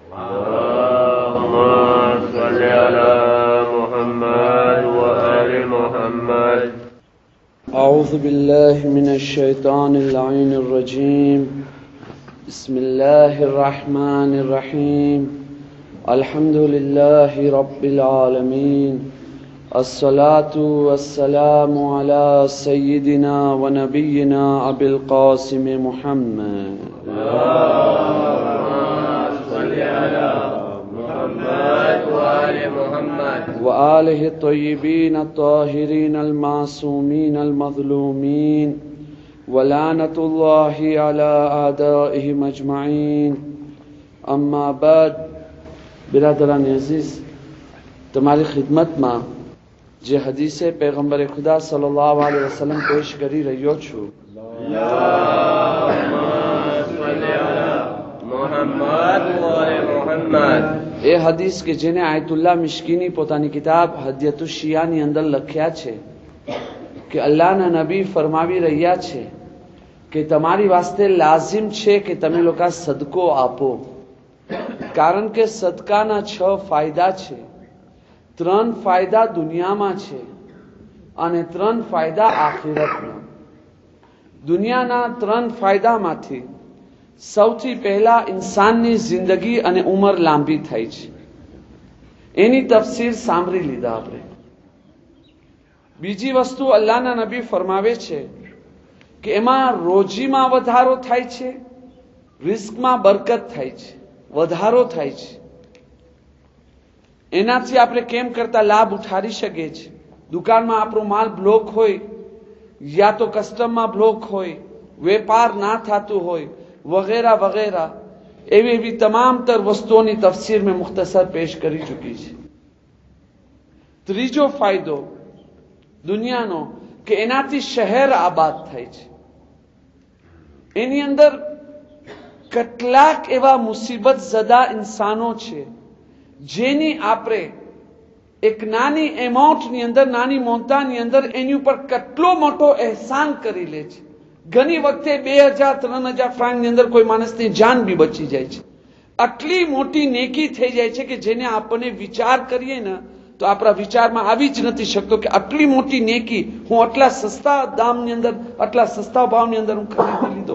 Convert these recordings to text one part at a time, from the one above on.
अल्लाहुम्मा सल्लि अला मुहम्मद व आलि मुहम्मद। अऊज़ु बिल्लाहि मिनश शैतानिर लाइनिर रजीम। बिस्मिल्लाहिर रहमानिर रहीम। अल्हम्दुलिल्लाहि रब्बिल आलमीन। अस्सलातु वस्सलामु अला सय्यिदिना व नबिय्यिना अबिल क़ासिम मुहम्मद व आलिहि तय्यिबीन अत्ताहिरीन अल-मासूमीन अल-मज़लूमीन व लानतुल्लाहि अला आदाइहिम अजमईन। अम्मा बाद। बिरादरान अज़ीज़, तुम्हारी खिदमत में जे हदीसे पैगंबर खुदा सल्लल्लाहु अलैहि वसल्लम पेश करी रह्यो छूं। ए हदीस के जेने आयतुल्लाह मिश्किनी पोतानी किताब हदियतुश शियानी अंदर लख्या छे कि अल्लाहना नबी फरमावी रह्या छे कि तमारी वास्ते लाजिम छे कि तमे लोका सदको आपो, कारण के सदकाना 6 फायदा छे। 3 फायदा दुनियामां छे અને 3 फायदा आखिरतमां। दुनियाना 3 फायदामांथी સૌથી પહેલા ઇન્સાનની જિંદગી અને ઉંમર લાંબી થાય છે। એની તફસીર સાંભળી લીધા આપણે। બીજી વસ્તુ અલ્લાહના નબી ફરમાવે છે કે એમાં રોજીમાં વધારો થાય છે, રિસ્કમાં બરકત થાય છે, વધારો થાય છે। એનાથી આપણે કેમ કરતા લાભ ઉઠાવી શકીએ છીએ। દુકાનમાં આપણો માલ બ્લોક હોય, યા તો કસ્ટમમાં બ્લોક હોય, વેપાર ના થતું હોય, वगैरह वगैरह एवी एवी तमाम तर वस्तुओं की तफसीर में मुख्तसर पेश करी चुकी है। त्रीजो फायदो दुनियानो के एनाथी शहर आबाद थाय छे। एनी अंदर કેટલાક એવા મુસીબત ज़दा इंसानों छे जेनी आपरे एक नानी एमाउंट नी अंदर, नानी मोंता नी अंदर एनी ऊपर કેટલો મોટો એહસાન કરી લે છે। घनी वक्ते 2000-3000 फ्रांक अंदर कोई मानस की जान भी बची जाए छे। आटली मोटी नेकी थई जाए छे कि जेने आपने विचार करिए न तो आपरा विचार में आवी ज नथी शकतो कि आटली मोटी नेकी हूँ आटला सस्ता दाम नी अंदर, आटला सस्ता भाव नी अंदर हूँ खरीदी लीधो।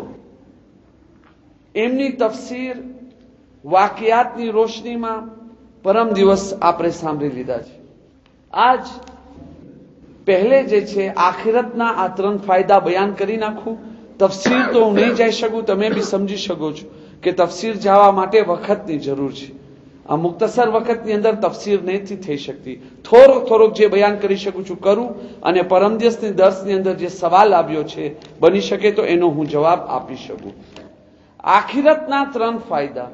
एमनी तफसीर वाकियात नी रोशनी में परम दिवस आपणे सांभળી लीधा छे। आज पहले जे छे आखिरतना आ 3 फायदा बयान करी नाखूं। तफसीर तो हूँ नहीं जाई शकूं, तमे भी समझी शको छो कि तफसीर जवा माटे वखतनी जरूर छे। आ मुख्तसर वखतनी अंदर तफसीर नहीं थई शकती। थोड़ोक थोड़ोक जे बयान करी शकूं छुं करूं अने परम दिवसनी दर्सनी अंदर जे सवाल आव्यो छे बनी शके तो एनो हूँ जवाब आपी शकूं। आखिरतना 3 फायदा।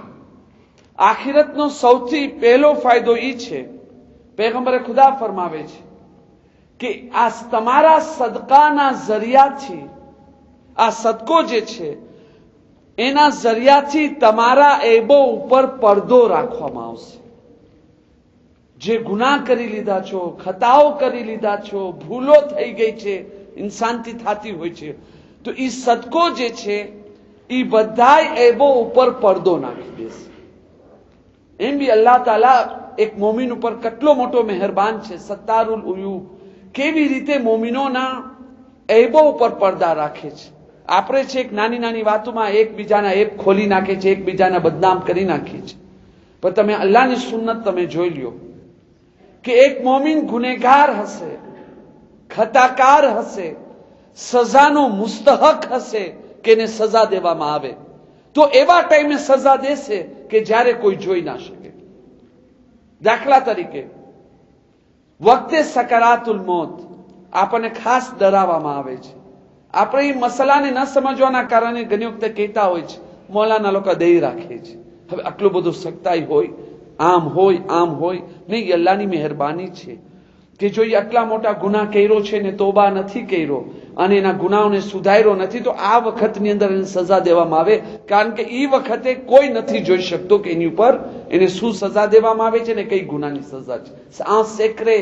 आखिरतनो सौथी पहलो फायदो ई छे, पैगंबरे खुदा फरमावे छे कि आ तमारा सदकाना जरियाथी, आ सदको जे छे एना जरियाथी तमारा एबो ऊपर पर्दो राखवामां आवशे। जे गुनाह करी लीधा छो, खताओ करी लीधा छो, भूलो थई गई छे, इंसानथी थाती होय छे, तो ई सदको जे छे ई बधाय एबो ऊपर पर्दो नाखी देशे। एम भी अल्लाह ताला एक मोमिन ऊपर કેટલો મોટો મહેરબાન છે। સત્તારુલ ઉયુબ કેવી રીતે મોમિનોના એબો ઉપર પડદા રાખે છે। આપણે છે એક નાની નાની વાતોમાં એકબીજાના એબ ખોલી નાખે છે, એકબીજાને બદનામ કરી નાખે છે। પણ તમે અલ્લાહની સુન્નત તમે જોઈ લ્યો કે એક મોમિન ગુનેગાર હશે, ખતાકાર હશે, સજાનો મુસ્તહક હશે કે એને સજા દેવામાં આવે તો એવા ટાઈમે સજા દેશે કે જ્યારે કોઈ જોઈ ના શકે। દાખલા તરીકે વખતે સકરાતુલ મોત આપણને ખાસ ડરાવવામાં આવે છે। આપણે એ મસલાને ન સમજવાના કારણે ઘણી વખતે કહેતા હોય છે મૌલાના લોકો દઈ રાખે છે, હવે આટલું બધું સખ્તાઈ હોય, આમ હોય, આમ હોય નહીં। અલ્લાહની મહેરબાની છે કે જો એ આટલા મોટા ગુનાહ કર્યો છે ને તોબા નથી કર્યો અને એના ગુનાહોને સુધાર્યો નથી તો આ વખતની અંદર એને સજા દેવામાં આવે, કારણ કે એ વખતે કોઈ નથી જોઈ શકતો કે એની ઉપર એને શું સજા દેવામાં આવે છે ને કઈ ગુનાની સજા છે। આ સેકરે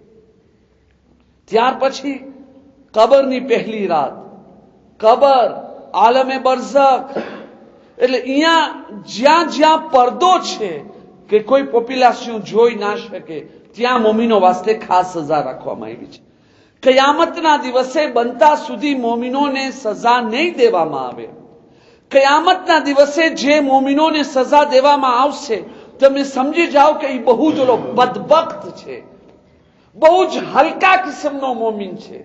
ત્યાર પછી કબરની પહેલી રાત, કબર, આલમે બરઝખ, એટલે અહીંયા જ્યાં જ્યાં પડદો છે કે કોઈ પોપ્યુલેશન જોઈ ના શકે ત્યાં મોમીનો વાસ્તે ખાસ સજા રાખવામાં આવી છે. કયામતના દિવસે બનતા સુધી મોમીનોને સજા નહીં દેવામાં આવે. કયામતના દિવસે જે મોમીનોને સજા દેવામાં આવશે તમે સમજી જાઓ કે એ બહુ જ બદબખ્ત છે, બહુ જ હલકા કિસ્મનો મોમીન છે.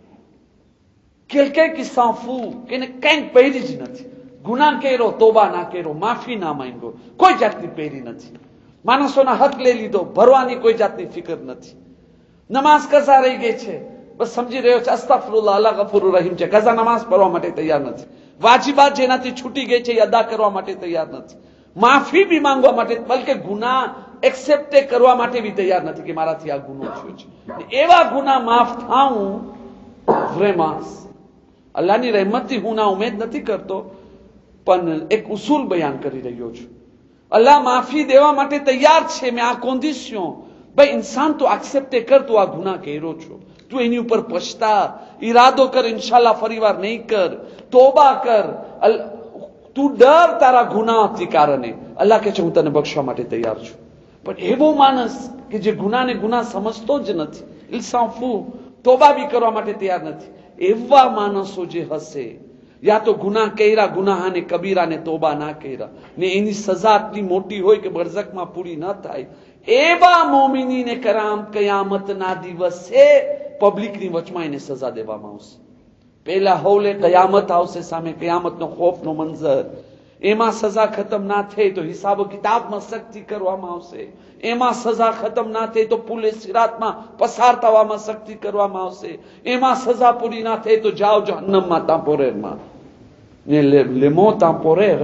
quelqu'un qui s'en fout, કે કંઈક પહેરી જ નથી, ગુનાહ કર્યો તોબા ના કર્યો, માફી ના માંગ્યો, કોઈ જાતની પહેરી નથી, માણસોના હક લઈ લીધો, ભરવાની કોઈ જાતની ફિકર નથી, નમાઝ કઝા રહી ગઈ છે, બસ સમજી રહ્યો છે અસ્તગફિરુલ્લાહ, અલ્લાહ ગફુર રહીમ છે, કઝા નમાઝ પઢવા માટે તૈયાર નથી, વાજિબાત જેનાથી છૂટી ગઈ છે એ અદા કરવા માટે તૈયાર નથી, માફી બી માંગવા માટે, બલકે ગુનાહ એક્સેપ્ટ કરવા માટે બી તૈયાર નથી કે મારાથી આ ગુનો થયો છે. એવા ગુનાહ માફ થાવું vraiment અલ્લાહની રહેમતથી હું ના ઉમેદ નથી કરતો, પણ એક ઉસૂલ બયાન કરી રહ્યો છું. અલ્લાહ માફી દેવા માટે તૈયાર છે, મેં આ કોન્ડિશન ભાઈ ઇન્સાન તો એક્સેપ્ટ કર, તું આ ગુનાહ કર્યો છો, તું એની ઉપર પછતા, ઈરાદો કર, ઇન્શાલ્લાહ ફરીવાર નહીં કર, તોબા કર, તું ડર તારા ગુનાહથી કારણે, અલ્લાહ કહે છે હું તને બક્ષવા માટે તૈયાર છું. પણ એવો માણસ કે જે ગુનાને ગુનાહ સમજતો જ નથી, ઇલ્સાફુ તોબા બી કરવા માટે તૈયાર નથી, એવા માણસો જે હશે, યા તો ગુનાહ કર્યા, ગુનાહાને કબીરાને તોબા ના કર્યા ને એની સજા આટલી મોટી હોય કે બરઝખમાં પૂરી ન થાય, એવા મોમિનીને કરામ કયામતના દિવસે પબ્લિકની વચમાં એને સજા દેવામાં આવશે. પહેલા હૌલે કયામત આવશે સામે, કયામતનો ખોફનો મંઝર, એમાં સજા ખતમ ના થઈ તો હિસાબો કિતાબમાં સખ્તી કરવામાં આવશે, એમાં સજા ખતમ ના થઈ તો પુલે સિરાતમાં પસાર થવામાં સખ્તી કરવામાં આવશે, એમાં સજા પૂરી ના થઈ તો જાઓ જહન્નમમાં તાંપોરેરમાં ને લેમો તાંપોરેર.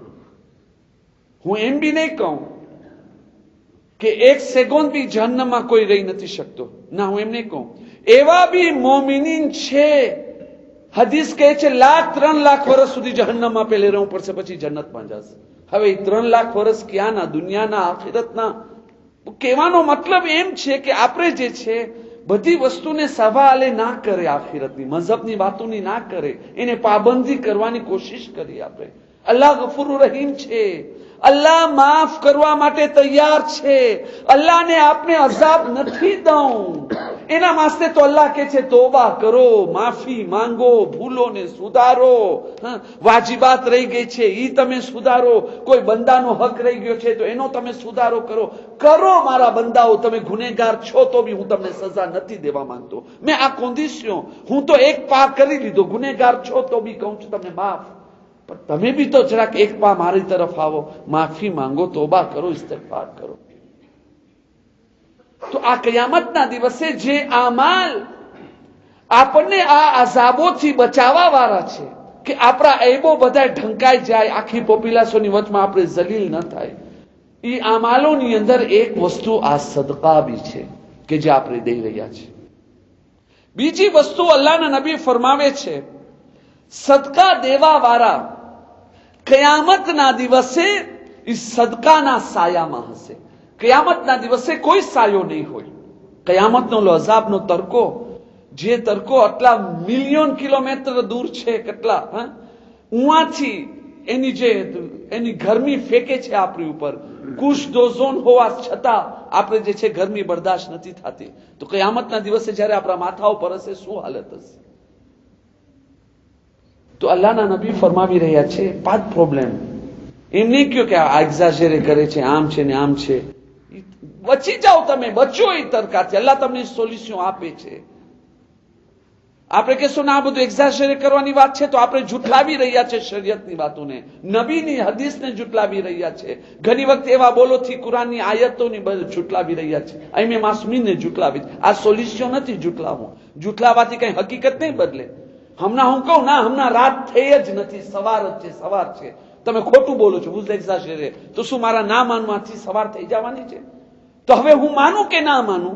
હું એમ બી નહીં કહું કે એક સેકન્ડ બી જહન્નમમાં કોઈ રહી નથી શકતો, ના હું એમ નહીં કહું. એવા બી મોમિનીન છે, હદીસ કહે છે 3 લાખ વર્ષ સુધી જહન્નમમાં પહેલે રહેવું પડશે પછી જન્નતમાં જશે. હવે 3 લાખ વર્ષ ક્યાંના, દુનિયાના, આખિરતના? કહેવાનો મતલબ એમ છે કે આપણે જે છે બધી વસ્તુને સવાલે ના કરે, આખિરતની મઝહબની વાતોની ના કરે, એને પાબંદી કરવાની કોશિશ કરીએ આપણે. અલ્લાહ ગફુર રહીમ છે, અલ્લાહ માફ કરવા માટે તૈયાર છે, અલ્લાહને આપને અઝાબ નથી દઉં, એના વાસ્તે તો અલ્લાહ કહે છે તોબા કરો, માફી માંગો, ભૂલોને સુધારો, વાજિબાત રહી ગઈ છે ઈ તમે સુધારો, કોઈ બંદાનો હક રહી ગયો છે તો એનો તમે સુધારો કરો મારા બંદાઓ, તમે ગુનેગાર છો તો બી હું તમને સજા નથી દેવા માંગતો, મેં આ કોન્ડિશન, હું તો એક પા કરી લીધો, ગુનેગાર છો તો બી કહું છું તમને માફ, પણ તમે બી તો જરાક એક પા મારી તરફ આવો, માફી માંગો, તોબા કરો, ઇસ્તિગફાર કરો. તો આ કયામતના દિવસે જે આમાલ આપણને આ અઝાબોથી બચાવવા વાળા છે કે આપણા એબો બધા ઢંકાઈ જાય, આખી પોપ્યુલેશનની વચમાં આપણે જલીલ ન થાય, એ આમાલોની અંદર એક વસ્તુ આ સદકા બી છે કે જે આપણે દઈ રહ્યા છે. બીજી વસ્તુ અલ્લાહના નબી ફરમાવે છે, સદકા દેવા વાળા કયામતના દિવસે એ સદકાના સાયામાં હશે. કયામતના દિવસે કોઈ સાયો નહીં હોય. કયામતનો અઝાબનો તડકો, જે તડકો આટલા મિલિયન કિલોમીટર દૂર છે, કેટલા ઉવાથી એની ગરમી ફેંકે છે આપણી ઉપર, કુશ દોઝોન હોવા છતાં આપણે જે છે ગરમી બરદાશ્ત નથી થતી. તો કયામતના દિવસે જ્યારે આપણા માથા ઉપર હશે શું હાલત હશે? તો અલ્લાહના નબી ફરમાવી રહ્યા છે 5 પ્રોબ્લેમ. એમ નહીં કહ્યું કે આ એક્ઝાજરે કરે છે, આમ છે ને આમ છે, બચી જાઓ, તમે બચો એ તરકાથી, અલ્લાહ તમને સોલ્યુશન આપે છે. આપણે કહેશું ને આ બધું એક્ઝાજરે કરવાની વાત છે તો આપણે જુઠલાવી રહ્યા છે શરીયતની વાતોને, નબીની હદીસને જુઠલાવી રહ્યા છે, ઘણી વખત એવા બોલોથી કુરાનની આયતોની જુઠલાવી રહ્યા છે, અહીં માસુમીને જુઠલાવી. આ સોલ્યુશન નથી જુઠલાવું, જુઠલાવાથી કઈ હકીકત નહીં બદલે. હમણાં હું કહું ના, હમણાં રાત થઈ જ નથી, સવાર જ છે, સવાર છે, તમે ખોટું બોલો છો, બુઝ એક્ઝાજરે, તો શું મારા ના માનવાથી સવાર થઈ જવાની છે? તો હવે હું માનું કે ના માનું?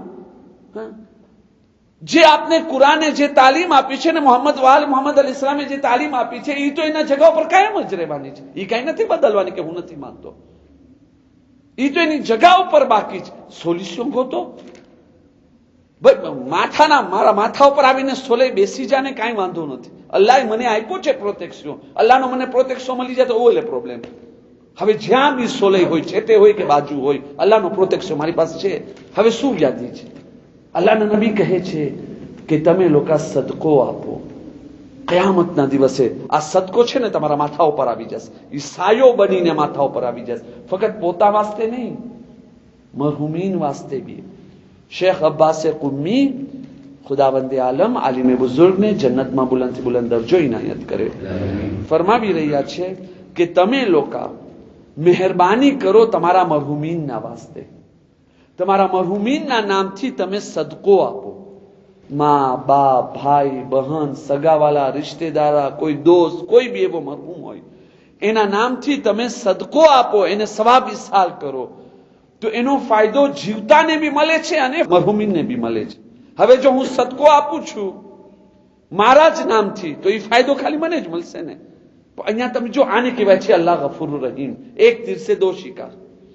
જે આપને કુરાને જે તાલીમ આપી છે ને મોહમ્મદ અલ ઇસ્લામે જે તાલીમ આપી છે એ તો એના જગા પર કાયમ જ રહેવાની છે, એ કઈ નથી બદલવાની કે હું નથી માનતો, એ તો એની જગા ઉપર બાકી છે. સોલ્યુશન ગોતો. મારા માથા ઉપર આવીને સોલે બેસી જાને કાંઈ વાંધો નથી. અલ્લાહ મને આપ્યો છે પ્રોટેક્શન, અલ્લાહનો મને પ્રોટેક્શન મળી જાય તો ઓલે પ્રોબ્લેમ. હવે જ્યાં બી સોલે હોય, છેટે હોય કે બાજુ હોય, અલ્લાહનો પ્રોટેક્શન મારી પાસે છે. હવે શું વ્યાધિ છે? અલ્લાહના નબી કહે છે કે તમે લોકો સદકો આપો. કયામતના દિવસે આ સદકો છે ને તમારા માથા ઉપર આવી જશે, એ સાયો બનીને માથા ઉપર આવી જશે. ફક્ત પોતા વાસ્તે નહીં, મરહુમીન વાસ્તે બી. शेख अब्बास कुम्मी खुदावंदे आलम आलिम बुजुर्ग ने जन्नत में बुलंद से बुलंद दर्जो इनायत करे. फरमावी रह्या छे कि तमे लोका मेहरबानी करो तमारा मरहुमीन ना वास्ते, तमारा मरहुमीन ना नाम थी तमे सदको आपो. मां बाप भाई बहन सगावाला रिश्तेदारा कोई दोस्त कोई भी एवो मरहुम होय एना नाम थी तमे सदको आपो, एने सवाब इसाल करो तो एनो फायदो जीवताने भी मळे छे अने मरहुमीनने भी मळे छे. हवे जो हूँ सदको आपू छू मारा ज नामथी तो ई फायदो खाली मने ज मळशे ने. अहींया तमे जो आने कहेवाय छे अल्लाह गफूरुर रहीम, एक तीर से दो शिकार.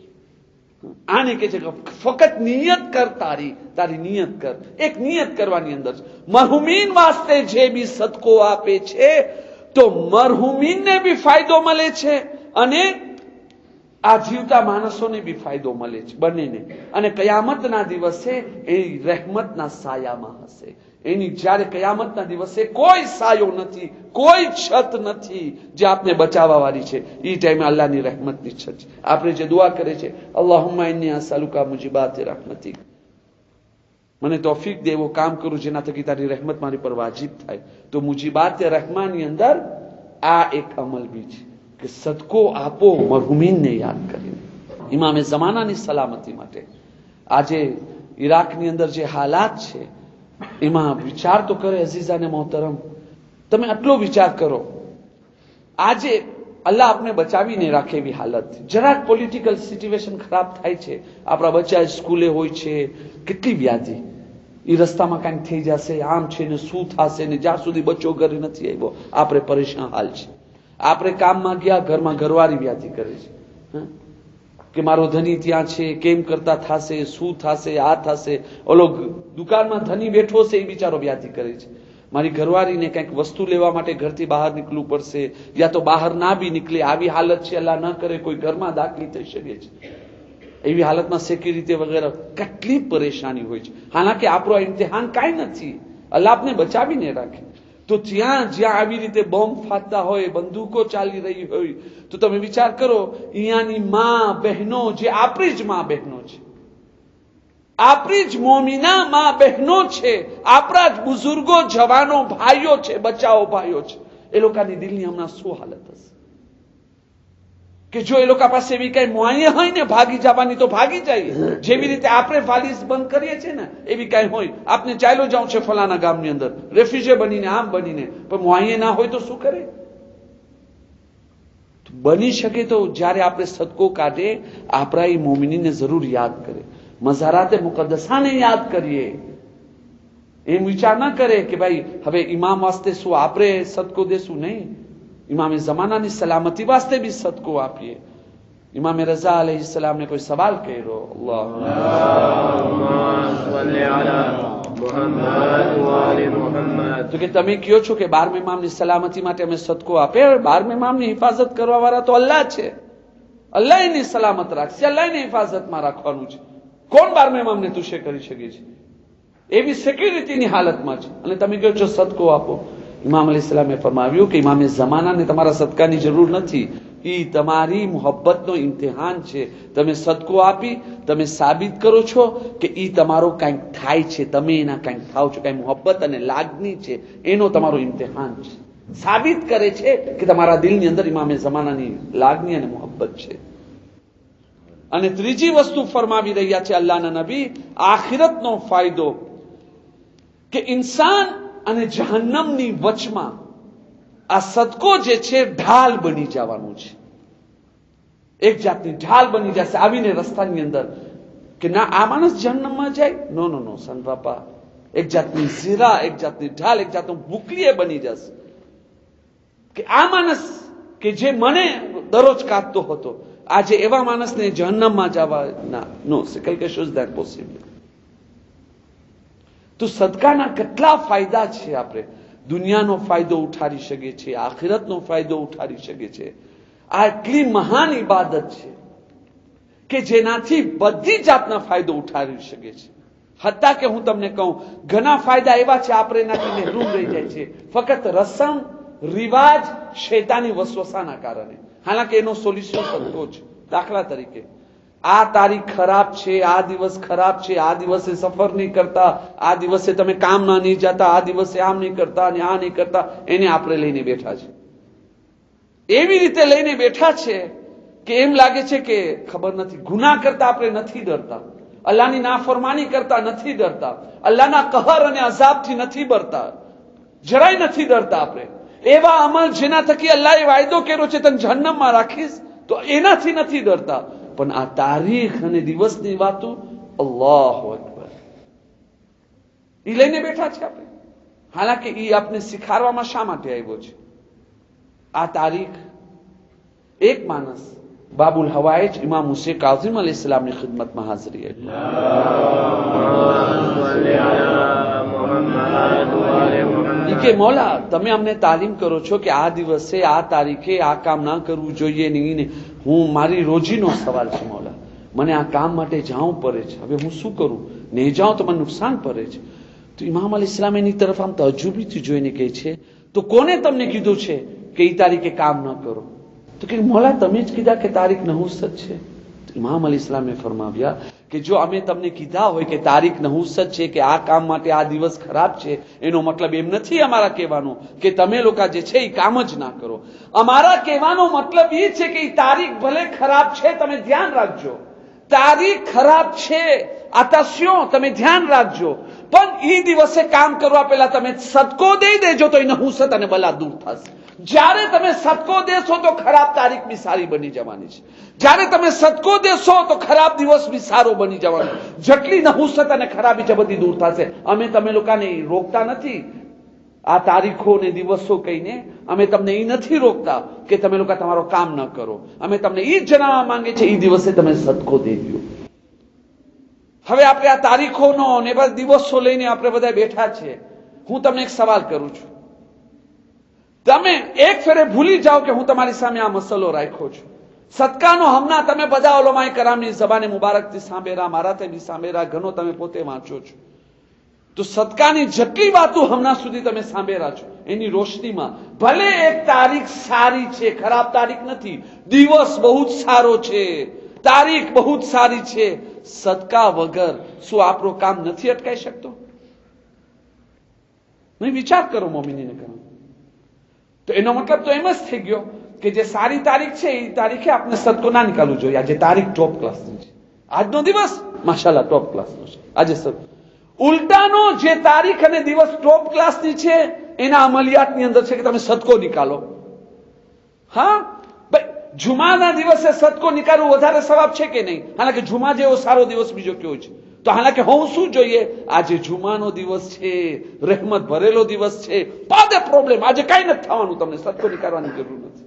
आने के छे फकत नियत कर, तारी नियत कर. एक नियत करवानी अंदर मरहुमीन वास्ते जे भी सदको आपे छे तो मरहुमीनने भी फायदो मळे छे अने आ जीवता मानसोने भी फायदो मळे छे बनेने. अने कयामतना दिवसे ए रहमतना सायामां हशे. एनी ज्यारे कयामतना दिवसे कोई सायो नथी, कोई छत नथी जे आपने बचावा वाली छे. ई टाइमे अल्लाहनी रहमतनी छत छे. आपणे जे दुआ करे छे अल्लाहुम्मा इन्नी असअलुका मुजीबाति रहमतिक, मने तौफीक दे एवो काम करूं जेना थकी तारी रहमत मारी पर वाजिब थाय. तो मुजीबात रहमानी अंदर आ एक अमल भी छे कि सदको आपो मरहुमीन ने याद करीने. इमामे जमानानी सलामती माटे आजे इराकनी अंदर जे हालात छे एमां विचार तो करे अजीजा ने मोहतरम. तमे आटलो विचार करो, आजे अल्लाह आपने बचावी ने राखे एवी हालत. જરાક પોલિટિકલ સિચ્યુએશન ખરાબ થાય છે, આપણા બચ્ચા સ્કૂલે હોય છે, કેટલી વ્યાધિ, એ રસ્તામાં કાંઈક થઈ જશે, આમ છે ને શું થશે ને જ્યાં સુધી બચ્ચો ઘરે નથી આવ્યો આપણે પરેશાન હાલ છે. આપણે કામમાં ગયા, ઘરમાં ઘરવાળી વ્યાધિ કરે છે કે મારો ધણી ત્યાં છે, કેમ કરતા થાશે, શું થાશે, આ થાશે. ઓલો દુકાનમાં ધણી બેઠો છે એ બિચારો વ્યાધિ કરે છે. મારી ઘરવાળીને કંઈક વસ્તુ લેવા માટે ઘરથી બહાર નીકળવું પડશે, યા તો બહાર ના બી નીકળે આવી હાલત છે. અલ્લાહ ન કરે કોઈ ઘરમાં દાખલી થઈ શકે છે. એવી હાલતમાં સેક્યુરિટી વગેરે કેટલી પરેશાની હોય છે. હાલાકી આપણો ઇમ્તિહાન કાંઈ નથી, અલ્લાહ આપને બચાવીને રાખે. તો ત્યાં જ્યાં આવી રીતે બોમ્બ ફાટતા હોય, બંદૂકો ચાલી રહી હોય, તો તમે વિચાર કરો અહીંયાની માં બહેનો જે આપણી જ માં બહેનો છે, આપણી જ મોમિના માં બહેનો છે, આપણા જ બુઝુર્ગો જવાનો ભાઈઓ છે, બચાવો ભાઈઓ છે, એ લોકોની દિલની હમણાં શું હાલત હશે કે જો એ લોકો પાસે એવી કઈ મુઆયે હોય ને ભાગી જવાની તો ભાગી જાય. જેવી રીતે આપણે વાલીસ બંધ કરીએ છીએ ને એવી કઈ હોય, આપને ચાલ્યો જાઉં છે ફલાના ગામની અંદર રેફ્યુજી બનીને આમ બનીને, પણ મુઆયે ના હોય તો શું કરે? બની શકે તો જ્યારે આપણે સદકો કાઢે આપણા એ મોમિનીને જરૂર યાદ કરે, મઝારાતે મુકદ્દસાને યાદ કરીએ. એમ વિચાર ના કરે કે ભાઈ હવે ઇમામ વાસ્તે શું આપણે સદકો દેશું, નહીં. इमाम जमाना ની સલામતી વાસ્તે भी सदको આપીએ. इमाम रजा अलैहिस्सलाम ने कोई सवाल करो, तो कि તમે કયો છો કે 12 इमाम ની સલામતી માટે અમે સદકો આપે. 12 इमाम ની હિફાજત કરવા વાળા તો અલ્લાહ છે. અલ્લાહ એની સલામત રાખશે, અલ્લાહ એની હિફાજતમાં રાખવાનું છે. કોણ 12 इमाम ને તુશે કરી શકે છે? એવી સિક્યુરિટીની હાલતમાં છે અને તમે કહો છો સદકો આપો. इमाम अलैहिस्सलामे फरमाव्યું કે इमाम ज़मानाने તમારા સદકાની જરૂર નથી, ઈ તમારી મોહબ્બતનો ઇમ્તિહાન છે. તમે સદકો આપી તમે સાબિત કરો છો કે ઈ તમારો કંઈક થાય છે, તમે એના કંઈક થાવ છો, કંઈ મોહબ્બત અને લાગણી છે, એનો તમારો ઇમ્તિહાન છે. સાબિત કરે છે કે તમારા દિલની અંદર ઇમામ ज़मानाની લાગણી અને મોહબ્બત છે. અને ત્રીજી વસ્તુ ફરમાવી રહ્યા છે અલ્લાહના નબી, આખિરતનો ફાયદો કે ઇન્સાન અને જહન્નમની વચમાં આ સદકો જે છે ઢાલ બની જવાનું છે. એક જાતની ઢાલ બની જશે આવીને રસ્તાની અંદર કે ના આ માણસ જહન્નમમાં જાય, નો નો નો સન બાપા, એક જાતની ઝીરા, એક જાતની ઢાલ, એક જાતનું ભૂકલીએ બની જશે કે આ માણસ કે જે મને દરરોજ કાઢતો હતો આજે એવા માણસને જહન્નમમાં જવા ના, નો, c'est quelque chose d'impossible. તો સદકાના કેટલા ફાયદા છે. આપણે દુનિયાનો ફાયદો ઉઠાવી શકીએ છીએ, આખિરતનો ફાયદો ઉઠાવી શકીએ છીએ. આ એટલી મહાન ઇબાદત છે કે જેનાથી બધી જાતના ફાયદો ઉઠાવી શકીએ છીએ. હત્તા કે હું તમને કહું, ઘણા ફાયદા એવા છે આપણે એનાથી મહેરૂમ રહી જાય છે ફક્ત રસમ રિવાજ શૈતાની વસવસાના કારણે. હાલાકે એનો સોલ્યુશન સદકો છે. દાખલા તરીકે આ તારીખ ખરાબ છે, આ દિવસ ખરાબ છે, આ દિવસે સફર નહીં કરતા, આ દિવસે તમે કામમાં નહીં જતા, આ દિવસે આમ નહીં કરતા અને આ નહીં કરતા, એને આપણે લઈને બેઠા છે. એવી રીતે લઈને બેઠા છે કે એમ લાગે છે કે ખબર નથી, ગુનાહ કરતા આપણે નથી ડરતા, અલ્લાહની નાફરમાની કરતા નથી ડરતા, અલ્લાહના કહર અને અઝાબથી નથી ડરતા, જરાય નથી ડરતા. આપણે એવા અમલ જેના થકી અલ્લાહે વાયદો કર્યો છે તને જહન્નમમાં રાખીશ, તો એનાથી નથી ડરતા. પણ આ તારીખ અને દિવસની વાતો, અલ્લાહુ અકબર, એ લઈને બેઠા છે આપણે. હાલાકે એ આપણે શીખાડવામાં શા માટે આવ્યો છે? આ તારીખ એક માણસ બાબુલ હવાઈજ ઇમામ હુસૈન કાઝિમ અલૈહિસ્સલામની ખિદમતમાં હાજરી હતી. કે મૌલા તમે અમને તાલીમ કરો છો કે આ દિવસે આ તારીખે આ કામ ના કરવું જોઈએ નહીં. હું મારી રોજીનો સવાલ છે મૌલા, મને આ કામ માટે જવું પડે છે, હવે હું શું કરું? નહીં જાઉં તો મને નુકસાન પડે છે. તો ઇમામ અલૈહિસ્સલામ એની તરફ આમ તજુબીથી જોઈને કહે છે, તો કોને તમને કીધું છે કે એ તારીખે કામ ન કરો? તો કે મૌલા તમે જ કીધા કે તારીખ નહુસત છે. ઇમામ અલૈહિસ્સલામે ફરમાવ્યા કે જો અમે તમને કીધા હોય કે તારીખ નહુસત છે, કે આ કામ માટે આ દિવસ ખરાબ છે, એનો મતલબ એમ નથી અમારા કહેવાનો કે તમે લોકો જે છે એ કામ જ ના કરો. અમારા કહેવાનો મતલબ એ છે કે એ તારીખ ભલે ખરાબ છે, તમે ધ્યાન રાખજો. તારીખ ખરાબ છે, આતાસ્યો તમે ધ્યાન રાખજો, પણ એ દિવસે કામ કરવા પહેલા તમે સદકો દઈ દેજો તો એ નહુસત અને બલા દૂર થશે. જ્યારે તમે સદકો દેશો તો ખરાબ તારીખ બી સારી બની જવાની છે. જ્યારે તમે સદકો દેશો તો ખરાબ દિવસ બી સારો બની જવાનો. જેટલી નહુસત અને ખરાબી છે બધી દૂર થશે. અમે તમે લોકોને રોકતા નથી આ તારીખો ને દિવસો કહીને, અમે તમને એ નથી રોકતા કે તમે લોકો તમારો કામ ન કરો. અમે તમને એ જ જણાવવા માંગે છે એ દિવસે તમે સદકો દઈ દો. હવે આપણે આ તારીખોનો ને બસ દિવસો લઈને આપણે બધા બેઠા છીએ. હું તમને એક સવાલ કરું છું, તમે એક ફેરે ભૂલી જાઓ કે હું તમારી સામે આ મસલો રાખ્યો છું. સદકાનો હમણાં તમે બધા ઉલમાએ કરામની ઝબાને મુબારકથી સાંભળ્યા, મારાથી બી સાંભળ્યા, ઘણો તમે પોતે વાંચો છો. તો સદકાની જેટલી વાતો હમણાં સુધી તમે સાંભળ્યા છો એની રોશનીમાં ભલે એક તારીખ સારી છે, ખરાબ તારીખ નથી, દિવસ બહુ જ સારો છે, તારીખ બહુ જ સારી છે, સદકા વગર શું આપણો કામ નથી અટકાઈ શકતો? નહીં, વિચાર કરો મોમિનીને કરો. તો એનો મતલબ તો એમ જ થઈ ગયો કે જે સારી તારીખ છે એ તારીખે આપણે સદકો ના નીકાળવું જોઈએ. આજે તારીખ ટોપ ક્લાસની છે, આજનો દિવસ માશાલ્લાહ ટોપ ક્લાસનો છે. આજે ઉલટાનો જે તારીખ અને દિવસ ટોપ ક્લાસની છે એના અમલિયાતની અંદર છે કે તમે સદકો નીકાળો. હા ભાઈ, જુમાના દિવસે સદકો નીકાળવું વધારે સવાબ છે કે નહીં? હાલાકે જુમા જેવો સારો દિવસ બીજો કયો છે? તો હાલાકે હું શું જોઈએ? આજે જુમાનો દિવસ છે, રહેમત ભરેલો દિવસ છે, પાદે પ્રોબ્લેમ, આજે કઈ નથી થવાનું, તમને સદકો નીકાળવાની જરૂર નથી.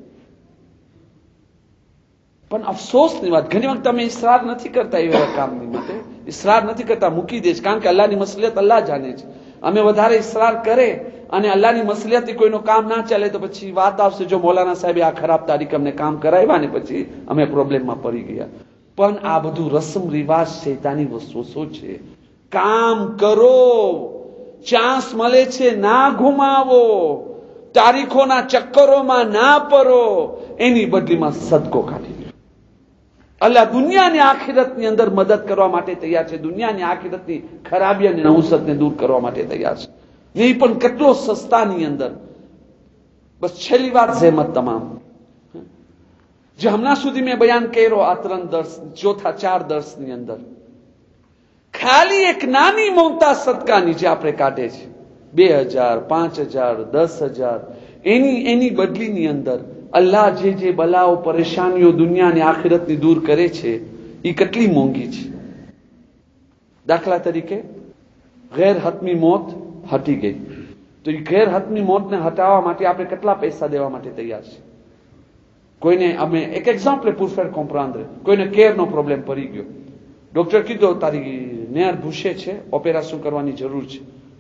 પણ અફસોસની વાત, ઘણી વખત તમે ઇસરાર નથી કરતા એવા કામની માટે, ઇસરાર નથી કરતા, મૂકી દે છે, કારણ કે અલ્લાહની મસલિયત અલ્લાહ જાણે છે. અમે વધારે ઇસરાર કરે અને અલ્લાહની મસલિયતથી કોઈનું કામ ના ચાલે તો પછી વાત આવશે, જો મૌલાના સાહેબે આ ખરાબ તારીખ અમને કામ કરાવ્યા ને પછી અમે પ્રોબ્લેમમાં પડી ગયા. પણ આ બધું રસમ રિવાજ શૈતાની વસવસો છે. કામ કરો, ચાન્સ મળે છે ના ગુમાવો, તારીખોના ચક્કરોમાં ના પડો, એની બદલીમાં સદકો કાઢી લો. અલ્લાહ દુનિયાની આખિરતની અંદર મદદ કરવા માટે તૈયાર છે. દુનિયાની આખિરતની ખરાબી અને નહુસતને દૂર કરવા માટે તૈયાર છે. નહીં પણ કેટલો સસ્તાની અંદર. બસ છેલ્લી વાત સહેમત તમામ જે હમણાં સુધી મેં બયાન કર્યો આ 3 દર્શ, ચોથા 4 દર્શની અંદર ખાલી એક નાની મોટા સદકાની જે આપણે કાઢે છે 2000, 5000, 10000, એની બદલીની અંદર અલ્લાહ જે બલાઓ પરેશાનીઓ દુનિયાની આખિરતની દૂર કરે છે એ કેટલી મોંઘી છે. દાખલા તરીકે ગેર હતમી મોત હટી ગઈ, તો એ ગેર હતમી મોતને હટાવવા માટે આપણે કેટલા પૈસા દેવા માટે તૈયાર છે? કોઈને અમે એક એક્ઝામ્પલ pour faire comprendre, કોઈને કેરનો પ્રોબ્લેમ પડી ગયો, ડોક્ટર કીધું તારી નેર ભૂસે છે, ઓપરેશન કરવાની જરૂર છે,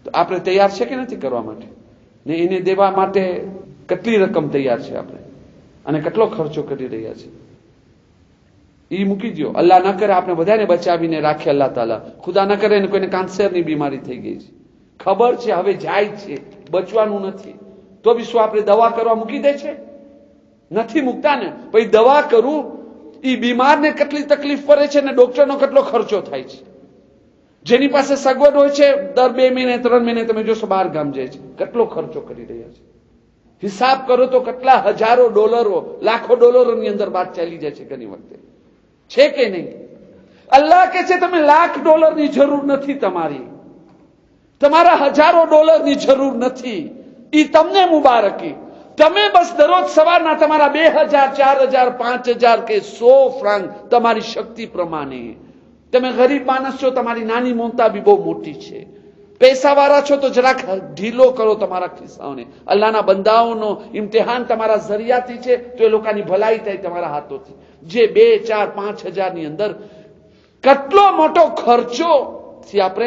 તો આપણે તૈયાર છે કે નથી કરવા માટે? ને એને દેવા માટે કેટલી રકમ તૈયાર છે આપણે, અને કેટલો ખર્ચો કરી રહ્યા છે એ મૂકી દો. અલ્લાહ ન કરે આપણે બધાને બચાવીને રાખે અલ્લાહ તાલા, ખુદા ન કરે ને કોઈને કેન્સરની બીમારી થઈ ગઈ છે, ખબર છે હવે જાય છે, બચવાનું નથી, તો બી શું આપણે દવા કરવા મૂકી દે છે? નથી મૂકતા ને. પછી દવા કરું એ બીમારને કેટલી તકલીફ પડે છે ને ડોક્ટરનો કેટલો ખર્ચો થાય છે. જેની પાસે સગવડ હોય છે દર 2 મહિને 3 મહિને તમે જોશો બહાર ગામ જાય છે, કેટલો ખર્ચો કરી રહ્યા છે. હિસાબ કરો તો કેટલા હજારો ડોલરો, લાખો ડોલરોની અંદર વાત ચાલી જાય છે ઘણી વખતે, છે કે નહીં? અલ્લાહ કે છે તમે $1,00,000ની જરૂર નથી, તમારા હજારો ડોલરની જરૂર નથી. ઈ તમને મુબારકી. તમે બસ દરરોજ સવારના તમારા 2,000, 4,000, 5,000 કે 100 ફ્રાંક તમારી શક્તિ પ્રમાણે. તમે ગરીબ માણસ છો, તમારી નાની મોમતા બી બહુ મોટી છે. પૈસાવાળા છો તો જરાક ઢીલો કરો તમારા ખિસ્સાઓને. અલ્લાહના બંદાઓનો ઇમ્તિહાન તમારા જરિયાથી છે તો એ લોકોની ભલાઈ થાય તમારા હાથોથી. જે 2, 4, 5,000 ની અંદર કેટલો મોટો ખર્ચો થી આપણે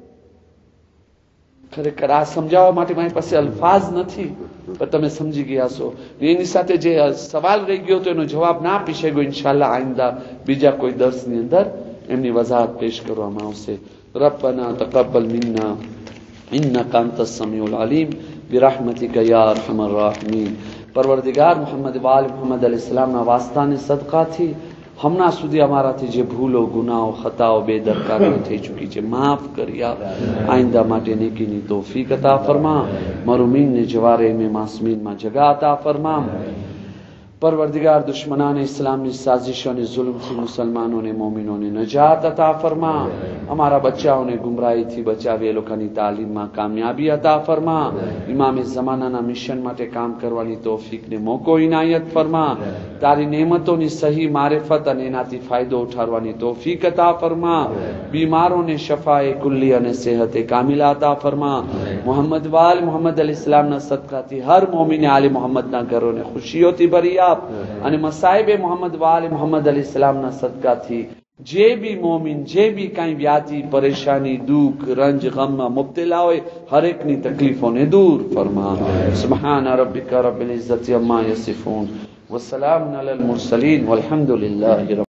ખરેખર આ સમજાવવા માટે મારી પાસે અલ્ફાઝ નથી, પણ તમે સમજી ગયા છો. એની સાથે જે સવાલ રહી ગયો તો એનો જવાબ ના આપી શક્યો, ઇન્શાઅલ્લાહ આઈંદા બીજા કોઈ દર્શની અંદર એમની વજાહત પેશ કરવામાં આવશે. રબ્બના તકબ્બલ મિન્ના ઇન્નકા અંતસ સમીઉલ અલીમ બિરહમતિકા યા અરહમર રાહિમીન. પરવરદિગાર મુહમ્મદ વાલ મુહમ્મદ અલૈહિસ્સલામના વાસ્તાને સદકાથી હમણાં સુધી અમારાથી જે ભૂલો, ગુનાઓ, ખતાઓ, બેદરકારીઓ થઈ ચૂકી છે માફ કરી આપ. આઈંદા માટે નેકીની તૌફીક અતા ફરમા. મરુમીનને જવારે में मासमीन માં જગા અતા ફરમા. परवरदिगार दुश्मनान इस्लामी साजिशों ने जुल्म थी मुसलमानों ने मोमिनों ने नजात अता फरमा. हमारा बच्चाओं ने गुमराही थी बचावी लोकानी तालीम में कामयाबी अता फरमा. इमाम ज़माना ना मिशन माटे काम करवानी तौफीक ने मौको इनायत फरमा. तारी नेमतों सही मारिफत अने एनाथी फायदो उठाववानी तौफीक अता फरमा. बीमारों ने शफाए कुल्ली अने सेहते कामिला अता फरमा. मोहम्मद वाल मोहम्मद अलैहिस्सलाम ना सदकाथी हर मोमिन आले मोहम्मद ना घरों ने खुशियों भरी અને મસાઈબે મોહમ્મદ વાલે મોહમ્મદ અલૈહિસ્સલામના સદકાથી જે બી મોમિન જે બી કાંઈ વ્યાધિ, પરેશાની, દુઃખ, રંજ, ગમમાં મુબ્તલા હોય હરેકની તકલીફોને દૂર ફરમા. સુબહાન રબ્બિકા રબ્બિલ ઇઝ્ઝતિ અમ્મા યસિફૂન વસલામુન અલલ મુરસલીન વલહમદુલિલ્લાહિ